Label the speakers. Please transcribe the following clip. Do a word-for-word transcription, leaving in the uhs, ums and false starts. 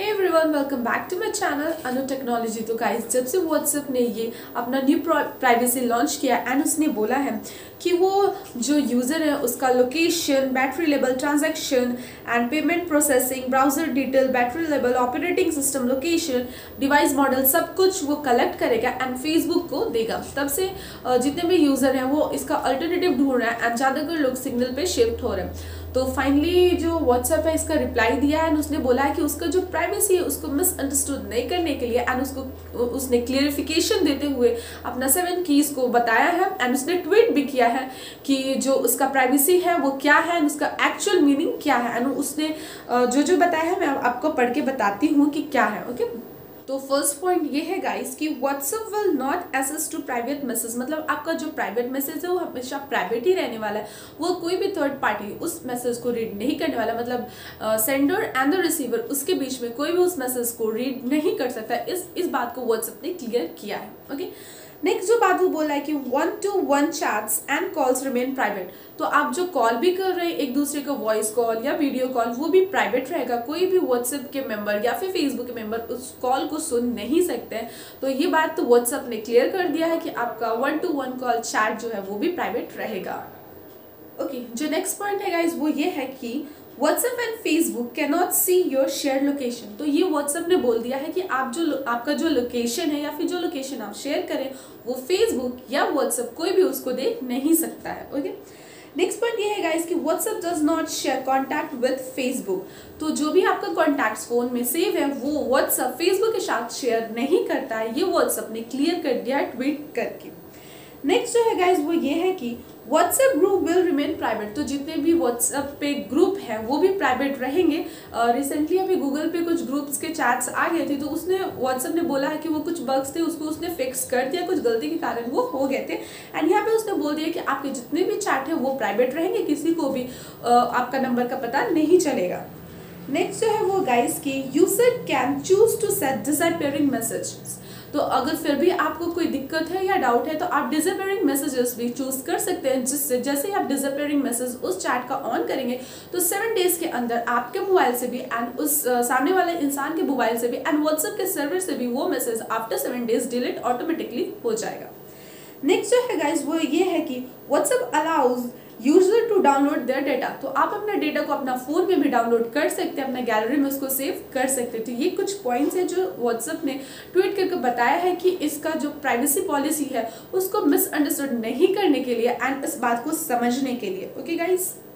Speaker 1: Hey everyone, welcome back to my channel Anu technology. तो guys, जब से व्हाट्सएप ने ये अपना न्यू प्राइवेसी लॉन्च किया एंड उसने बोला है कि वो जो यूज़र है उसका location, battery level, transaction and payment processing, browser detail, battery level, operating system, location, device model, सब कुछ वो कलेक्ट करेगा एंड फेसबुक को देगा। तब से जितने भी यूज़र हैं वो इसका अल्टरनेटिव ढूंढ रहे हैं एंड ज़्यादातर लोग सिग्नल पे शिफ्ट हो रहे हैं। तो फाइनली जो व्हाट्सएप है इसका रिप्लाई दिया एंड उसने बोला है कि उसका जो प्राइवेसी है उसको मिसअंडरस्टूड नहीं करने के लिए एंड उसको उसने क्लियरिफिकेशन देते हुए अपना सेवन कीज को बताया है एंड उसने ट्वीट भी किया है कि जो उसका प्राइवेसी है वो क्या है एंड उसका एक्चुअल मीनिंग क्या है एंड उसने जो जो बताया है मैं आपको पढ़ के बताती हूँ कि क्या है। ओके, तो फर्स्ट पॉइंट ये है गाइस कि WhatsApp will not access to private message, मतलब आपका जो प्राइवेट मैसेज है वो हमेशा प्राइवेट ही रहने वाला है। वो कोई भी थर्ड पार्टी उस मैसेज को रीड नहीं करने वाला, मतलब सेंडर एंड द रिसीवर उसके बीच में कोई भी उस मैसेज को रीड नहीं कर सकता। इस इस बात को व्हाट्सएप ने क्लियर किया है। ओके, नेक्स्ट जो बात वो बोला है कि one to one chats and calls remain private. तो आप जो कॉल भी कर रहे हैं एक दूसरे को, वॉइस कॉल या वीडियो कॉल, वो भी प्राइवेट रहेगा। कोई भी व्हाट्सएप के मेंबर या फिर फेसबुक के मेंबर उस कॉल को सुन नहीं सकते हैं। तो ये बात तो व्हाट्सएप ने क्लियर कर दिया है कि आपका one to one call chat जो है वो भी प्राइवेट रहेगा। ओके okay, जो नेक्स्ट पॉइंट है गाइज वो ये है कि WhatsApp and Facebook can not see your share location. तो ये व्हाट्सएप ने बोल दिया है कि आप जो आपका जो लोकेशन है या फिर जो लोकेशन आप शेयर करें वो फेसबुक या व्हाट्सएप कोई भी उसको देख नहीं सकता है। ओके, नेक्स्ट पॉइंट ये है गाइस कि WhatsApp does not share contact with Facebook. तो जो भी आपका कॉन्टैक्ट्स फोन में सेव है वो व्हाट्सएप फेसबुक के साथ शेयर नहीं करता है। ये व्हाट्सएप ने क्लियर कर दिया ट्वीट करके। नेक्स्ट जो है गाइस वो ये है कि WhatsApp group will remain private. तो जितने भी व्हाट्सएप पे ग्रुप हैं वो भी प्राइवेट रहेंगे। रिसेंटली uh, अभी गूगल पे कुछ ग्रुप्स के चैट्स आ गए थे तो उसने व्हाट्सएप ने बोला है कि वो कुछ बग्स थे उसको उसने फिक्स कर दिया, कुछ गलती के कारण वो हो गए थे एंड यहाँ पे उसने बोल दिया कि आपके जितने भी चैट हैं वो प्राइवेट रहेंगे, किसी को भी uh, आपका नंबर का पता नहीं चलेगा। नेक्स्ट जो है वो गाइस की user can choose to set disappearing messages. तो अगर फिर भी आपको कोई दिक्कत है या डाउट है तो आप डिसअपीयरिंग मैसेजेस भी चूज कर सकते हैं, जिससे जैसे ही आप डिसअपीयरिंग मैसेज उस चैट का ऑन करेंगे तो सेवन डेज के अंदर आपके मोबाइल से भी एंड उस uh, सामने वाले इंसान के मोबाइल से भी एंड व्हाट्सएप के सर्वर से भी वो message after seven days delete automatically हो जाएगा। नेक्स्ट जो है गाइज वो ये है कि WhatsApp allows user to download their data. तो आप अपना डेटा को अपना फोन में भी डाउनलोड कर सकते हैं, अपना गैलरी में उसको सेव कर सकते हैं। तो ये कुछ पॉइंट्स हैं जो व्हाट्सएप ने ट्वीट करके बताया है कि इसका जो प्राइवेसी पॉलिसी है उसको मिसअंडरस्टूड नहीं करने के लिए एंड इस बात को समझने के लिए। Okay guys.